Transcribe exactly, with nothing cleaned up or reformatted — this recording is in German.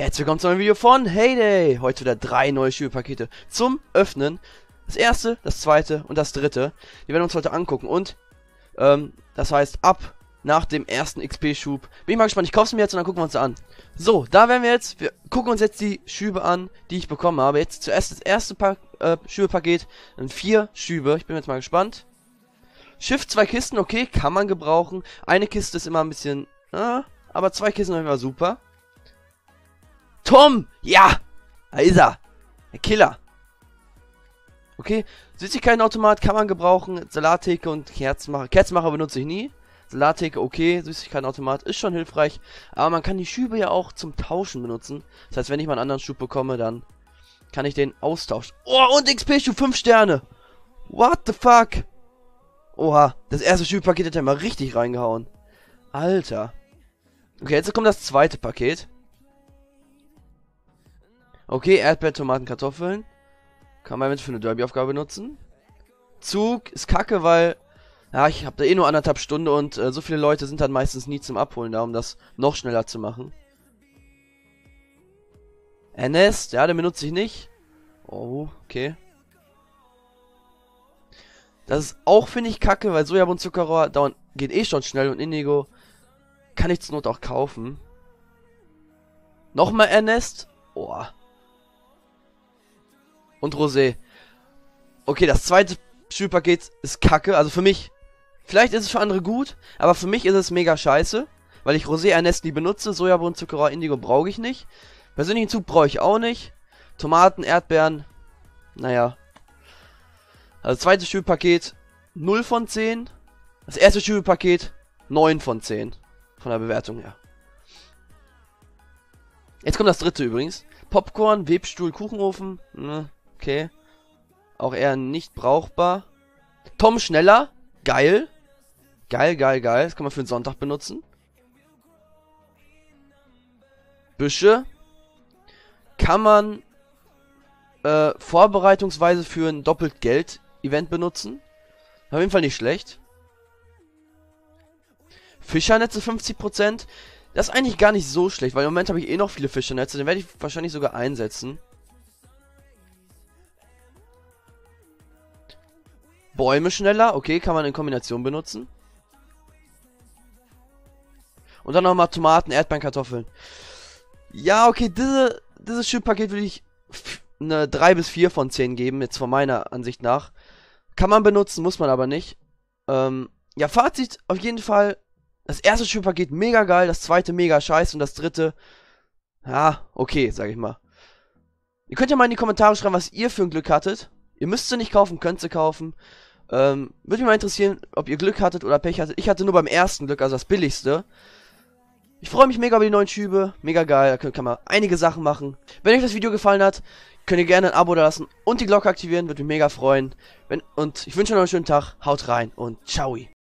Herzlich willkommen zu einem Video von Heyday. Heute wieder drei neue Schübepakete zum Öffnen. Das erste, das zweite und das dritte. Die werden wir uns heute angucken. Und, ähm, das heißt, ab nach dem ersten X P-Schub. Bin ich mal gespannt. Ich kaufe es mir jetzt und dann gucken wir uns an. So, da werden wir jetzt, wir gucken uns jetzt die Schübe an, die ich bekommen habe. Jetzt zuerst das erste pa äh, Schübepaket. Dann vier Schübe. Ich bin jetzt mal gespannt. Schiff, zwei Kisten, okay, kann man gebrauchen. Eine Kiste ist immer ein bisschen, äh, aber zwei Kisten sind immer super. Tom! Ja! Da ist er! Der Killer! Okay, Süßigkeitenautomat kann man gebrauchen. Salattheke und Kerzenmacher. Kerzenmacher benutze ich nie. Salattheke, okay. Süßigkeitenautomat ist schon hilfreich. Aber man kann die Schübe ja auch zum Tauschen benutzen. Das heißt, wenn ich mal einen anderen Schub bekomme, dann kann ich den austauschen. Oh, und X P-Schub, fünf Sterne! What the fuck? Oha, das erste Schübepaket hat ja mal richtig reingehauen. Alter. Okay, jetzt kommt das zweite Paket. Okay, Erdbeer, Tomaten, Kartoffeln. Kann man mit für eine Derby-Aufgabe nutzen. Zug ist kacke, weil... Ja, ich habe da eh nur anderthalb Stunden und äh, so viele Leute sind dann meistens nie zum Abholen da, um das noch schneller zu machen. Ernest, ja, den benutze ich nicht. Oh, okay. Das ist auch, finde ich, kacke, weil Sojabun Zuckerrohr dauern, geht eh schon schnell und Indigo kann ich zur Not auch kaufen. Nochmal Ernest. Oh. Und Rosé. Okay, das zweite Schübepaket ist kacke. Also für mich, vielleicht ist es für andere gut, aber für mich ist es mega scheiße. Weil ich Rosé Ernest nie benutze. Sojabun, Zuckerrohr, Indigo brauche ich nicht. Persönlichen Zug brauche ich auch nicht. Tomaten, Erdbeeren. Naja. Also zweites Schübepaket null von zehn. Das erste Schübepaket neun von zehn. Von der Bewertung her. Jetzt kommt das dritte übrigens. Popcorn, Webstuhl, Kuchenofen. Okay. Auch eher nicht brauchbar. Tom schneller. Geil. Geil, geil, geil. Das kann man für den Sonntag benutzen. Büsche. Kann man äh, vorbereitungsweise für ein Doppelt-Geld-Event benutzen. Auf jeden Fall nicht schlecht. Fischernetze fünfzig Prozent. Das ist eigentlich gar nicht so schlecht, weil im Moment habe ich eh noch viele Fischernetze. Den werde ich wahrscheinlich sogar einsetzen. Bäume schneller. Okay, kann man in Kombination benutzen. Und dann nochmal Tomaten, Erdbeeren, Kartoffeln. Ja, okay, diese, dieses Schübepaket würde ich eine drei bis vier von zehn geben, jetzt von meiner Ansicht nach. Kann man benutzen, muss man aber nicht. Ähm, ja, Fazit auf jeden Fall. Das erste Schübepaket mega geil, das zweite mega scheiße und das dritte, ja, okay, sag ich mal. Ihr könnt ja mal in die Kommentare schreiben, was ihr für ein Glück hattet. Ihr müsst sie nicht kaufen, könnt sie kaufen. Ähm, würde mich mal interessieren, ob ihr Glück hattet oder Pech hattet. Ich hatte nur beim ersten Glück, also das billigste. Ich freue mich mega über die neuen Schübe, mega geil, da kann man einige Sachen machen. Wenn euch das Video gefallen hat, könnt ihr gerne ein Abo da lassen und die Glocke aktivieren, würde mich mega freuen. Wenn, und ich wünsche euch noch einen schönen Tag, haut rein und ciao.